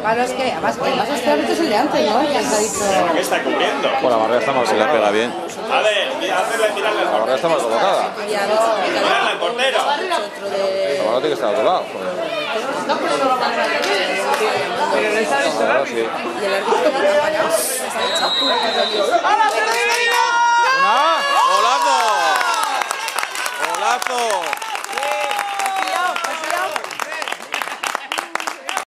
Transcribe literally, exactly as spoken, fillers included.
Claro, es que además, además este árbitro es el de antes, ¿no? Que está dicho... ¿Qué está cubriendo? Pues la barrera está mal Se le pega bien. A ver, hacerle mirarle al La barrera está mal colocada. mirarle al portero. La barrera tiene que estar a otro lado. Pero no está visto el árbitro. Y el árbitro que no ha parado.